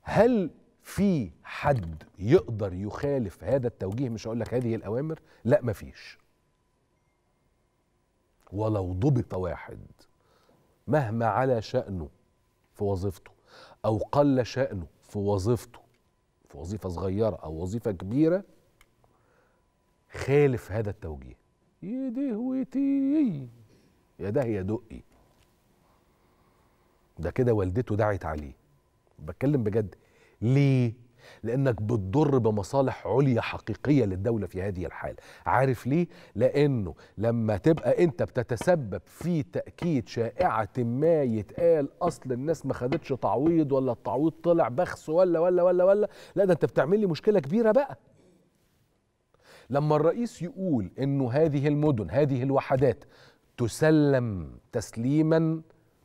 هل في حد يقدر يخالف هذا التوجيه؟ مش هقول لك هذه الأوامر، لا مفيش. ولو ضبط واحد مهما على شأنه في وظيفته أو قل شأنه في وظيفته، في وظيفة صغيرة أو وظيفة كبيرة، خالف هذا التوجيه، يدهوتي يا ده يا دقي، ده كده والدته دعت عليه. بتكلم بجد. ليه؟ لأنك بتضر بمصالح عليا حقيقية للدولة في هذه الحالة. عارف ليه؟ لأنه لما تبقى أنت بتتسبب في تأكيد شائعة ما يتقال أصل الناس ما خدتش تعويض، ولا التعويض طلع بخس، ولا لا، ده أنت بتعمل لي مشكلة كبيرة بقى. لما الرئيس يقول إنه هذه المدن، هذه الوحدات تسلم تسليما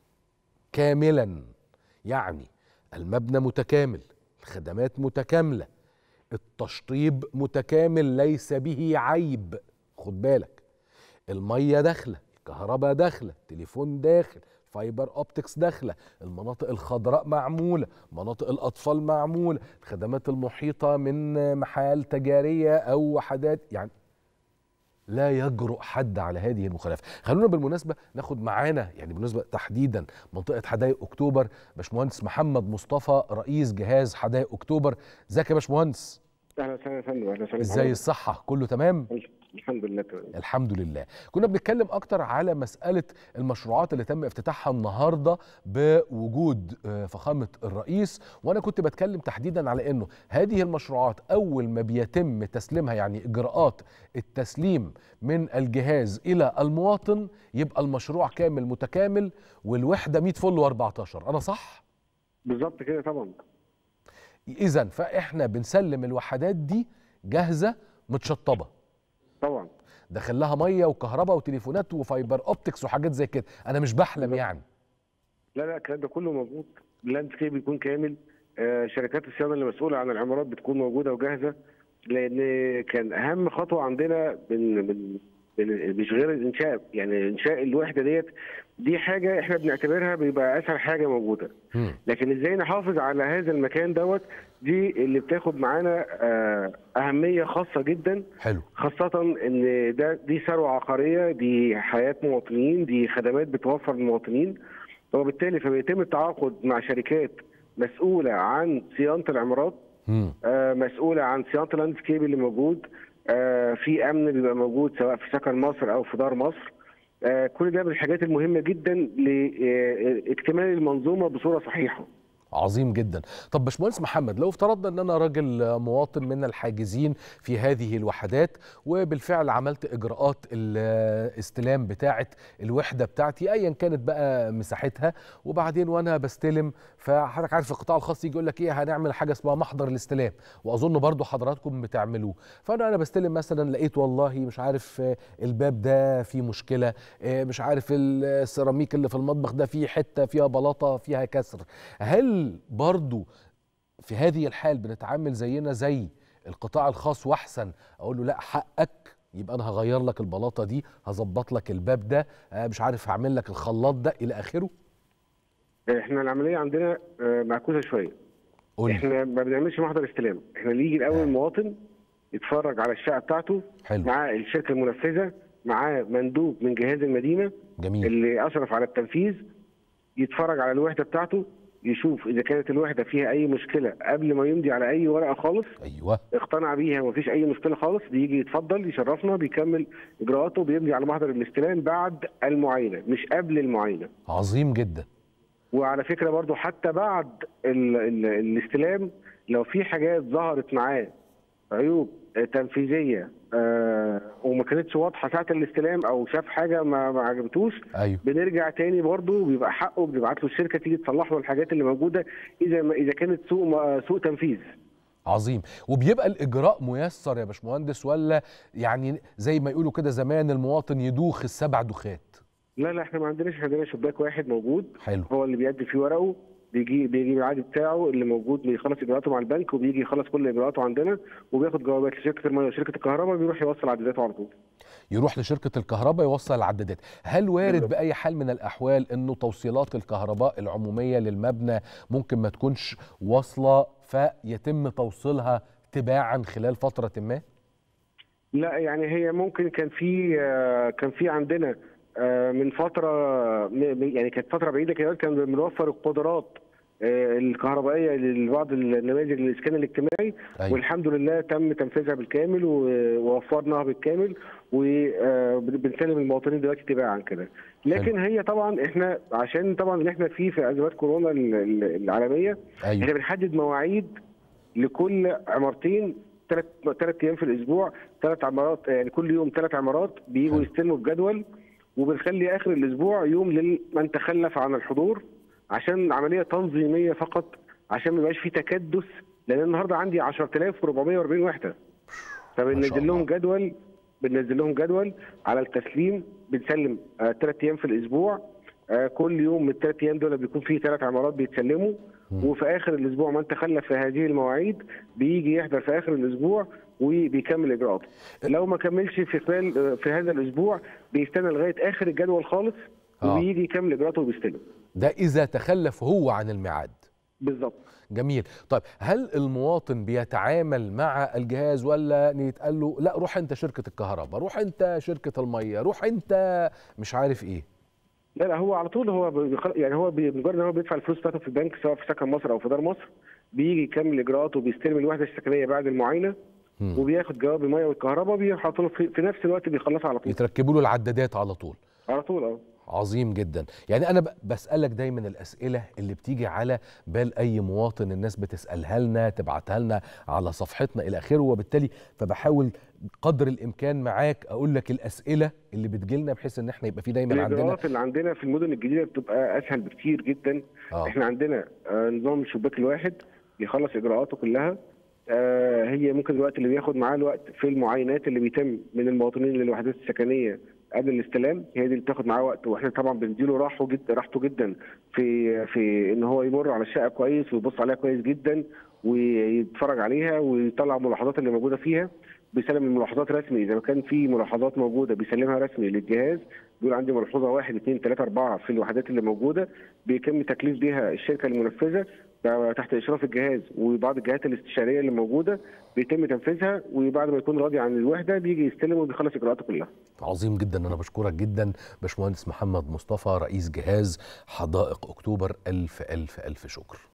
كاملا، يعني المبنى متكامل، الخدمات متكاملة، التشطيب متكامل ليس به عيب، خد بالك، المية داخلة، الكهرباء داخلة، التليفون داخل، فايبر اوبتكس داخلة، المناطق الخضراء معمولة، مناطق الأطفال معمولة، الخدمات المحيطة من محال تجارية أو وحدات، يعني لا يجرؤ حد على هذه المخالفه. خلونا بالمناسبه ناخد معانا، يعني بالنسبه تحديدا منطقه حدائق اكتوبر، باشمهندس محمد مصطفى رئيس جهاز حدائق اكتوبر. ازيك يا باشمهندس؟ اهلا وسهلا يا فندم. اهلا وسهلا. ازاي الصحه؟ كله تمام؟ الحمد لله تمام. الحمد لله. كنا بنتكلم اكتر على مساله المشروعات اللي تم افتتاحها النهارده بوجود فخامه الرئيس، وانا كنت بتكلم تحديدا على انه هذه المشروعات اول ما بيتم تسليمها، يعني اجراءات التسليم من الجهاز الى المواطن، يبقى المشروع كامل متكامل والوحده 100 فل و14. انا صح؟ بالظبط كده طبعا. اذا فاحنا بنسلم الوحدات دي جاهزه متشطبه طبعا داخل لها ميه وكهرباء وتليفونات وفايبر اوبتكس وحاجات زي كده. انا مش بحلم يعني. لا الكلام ده كله موجود. اللاندسكيب بيكون كامل. شركات الصيانه اللي مسؤوله عن العمارات بتكون موجوده وجاهزه، لان كان اهم خطوه عندنا مش غير الانشاء، يعني انشاء الوحده دي حاجه احنا بنعتبرها بيبقى اسهل حاجه موجوده. لكن ازاي نحافظ على هذا المكان دي اللي بتاخد معانا اهميه خاصه جدا. حلو. خاصه ان دي ثروه عقاريه، دي حياه مواطنين، دي خدمات بتوفر للمواطنين، وبالتالي فبيتم التعاقد مع شركات مسؤوله عن صيانه العمارات، مسؤوله عن صيانه اللاندسكيب اللي موجود، في امن بيبقى موجود سواء في سكن مصر او في دار مصر. كل ده من الحاجات المهمه جدا لاكتمال المنظومه بصوره صحيحه. عظيم جدا. طب باشمهندس محمد، لو افترضنا ان انا راجل مواطن من الحاجزين في هذه الوحدات، وبالفعل عملت اجراءات الاستلام بتاعه الوحده بتاعتي ايا كانت بقى مساحتها، وبعدين وانا بستلم، فحضرتك عارف القطاع الخاص يجي يقول لك ايه، هنعمل حاجه اسمها محضر الاستلام، واظن برضو حضراتكم بتعملوه. فانا بستلم مثلا لقيت والله مش عارف الباب ده فيه مشكله، مش عارف السيراميك اللي في المطبخ ده فيه حته فيها بلاطه فيها كسر. هل برضو في هذه الحال بنتعامل زينا زي القطاع الخاص، واحسن اقول له لا حقك، يبقى انا هغير لك البلاطه دي، هظبط لك الباب ده، مش عارف هعمل لك الخلاط ده الى اخره؟ احنا العمليه عندنا معكوسه شويه. احنا ما بنعملش محضر استلام، احنا اللي يجي الاول المواطن يتفرج على الشقه بتاعته. حلو. مع الشركه المنفذه، معاه مندوب من جهاز المدينه. جميل. اللي اشرف على التنفيذ، يتفرج على الوحده بتاعته، يشوف اذا كانت الوحده فيها اي مشكله قبل ما يمضي على اي ورقه خالص. ايوه. اقتنع بيها ومفيش اي مشكله خالص، بيجي يتفضل يشرفنا، بيكمل اجراءاته، بيمضي على محضر الاستلام بعد المعاينه مش قبل المعاينه. عظيم جدا. وعلى فكره برضو حتى بعد الاستلام، لو في حاجات ظهرت معاه عيوب تنفيذيه وما كانتش واضحه ساعه الاستلام، او شاف حاجه ما عجبتوش، أيوه. بنرجع تاني برضو، بيبقى حقه، بنبعت له الشركه تيجي تصلح له الحاجات اللي موجوده اذا كانت سوء تنفيذ. عظيم. وبيبقى الاجراء ميسر يا باشمهندس، ولا يعني زي ما يقولوا كده زمان المواطن يدوخ السبع دوخات؟ لا احنا ما عندناش شباك واحد موجود. حلو. هو اللي بيقدم فيه ورقه، بيجي العادي بتاعه اللي موجود، بيخلص اجراءاته مع البنك وبيجي يخلص كل اجراءاته عندنا، وبياخد جوابات لشركه الميه وشركه الكهرباء، بيروح يوصل عداداته على طول. يروح لشركة الكهرباء يوصل العدادات. هل وارد بالظبط. بأي حال من الأحوال أنه توصيلات الكهرباء العمومية للمبنى ممكن ما تكونش واصلة فيتم توصيلها تباعا خلال فترة ما؟ لا يعني هي ممكن كان في عندنا من فتره، يعني كانت فتره بعيده كده كان بنوفر القدرات الكهربائيه لبعض النماذج للاسكان الاجتماعي. أيوة. والحمد لله تم تنفيذها بالكامل ووفرناها بالكامل، وبنسلم المواطنين دلوقتي تباعا كده. لكن هي طبعا احنا عشان طبعا اللي احنا فيه في ازمات كورونا العالميه، أيوة. احنا بنحدد مواعيد لكل عمارتين، ثلاث ايام في الاسبوع، 3 عمارات، يعني كل يوم 3 عمارات بييجوا يستلموا بجدول، وبنخلي اخر الاسبوع يوم لمن تخلف عن الحضور، عشان عمليه تنظيميه فقط، عشان ما يبقاش في تكدس، لان النهارده عندي 10440 وحده. فبننزل لهم جدول على التسليم، بنسلم 3 ايام في الاسبوع، كل يوم من ال3 ايام دول بيكون فيه 3 عمارات بيتسلموا، وفي اخر الاسبوع من تخلف في هذه المواعيد بيجي يحضر في اخر الاسبوع وبيكمل اجراءاته. لو ما كملش في هذا الاسبوع بيستنى لغايه اخر الجدول خالص وبيجي يكمل اجراءاته وبيستلم. ده اذا تخلف هو عن الميعاد. بالظبط. جميل. طيب هل المواطن بيتعامل مع الجهاز ولا يتقال له لا روح انت شركه الكهرباء، روح انت شركه الميه، روح انت مش عارف ايه؟ لا هو على طول يعني هو بمجرد ان هو بيدفع الفلوس بتاعته في البنك، سواء في سكن مصر او في دار مصر، بيجي يكمل اجراءاته وبيستلم الوحده السكنيه بعد المعاينه، وبياخد جواب الميه والكهرباء، بيروح في نفس الوقت بيخلصها على طول. يتركبوا له العدادات على طول. على طول. عظيم جدا. يعني انا بسالك دايما الاسئله اللي بتيجي على بال اي مواطن، الناس بتسالها لنا، تبعتها لنا على صفحتنا الى اخره، وبالتالي فبحاول قدر الامكان معاك اقول لك الاسئله اللي بتجيلنا، بحيث ان احنا يبقى في دايما عندنا الاجراءات اللي عندنا في المدن الجديده بتبقى اسهل بكتير جدا. احنا عندنا نظام الشباك الواحد بيخلص اجراءاته كلها. هي ممكن الوقت اللي بياخد معاه الوقت في المعاينات اللي بيتم من المواطنين للوحدات السكنيه قبل الاستلام، هي دي اللي بتاخد معاه وقت، واحنا طبعا بنديله راحته جدا في ان هو يمر على الشقه كويس ويبص عليها كويس جدا ويتفرج عليها ويطلع الملاحظات اللي موجوده فيها. بيسلم الملاحظات رسمي، اذا كان في ملاحظات موجوده بيسلمها رسمي للجهاز، بيقول عندي ملحوظه 1 2 3 4 في الوحدات اللي موجوده، بيتم تكليف بيها الشركه المنفذه تحت اشراف الجهاز وبعض الجهات الاستشاريه اللي موجوده، بيتم تنفيذها، وبعد ما يكون راضي عن الوحده بيجي يستلم وبيخلص اجراءاته كلها. عظيم جدا. انا بشكرك جدا باشمهندس محمد مصطفى، رئيس جهاز حدائق اكتوبر. الف الف الف شكر.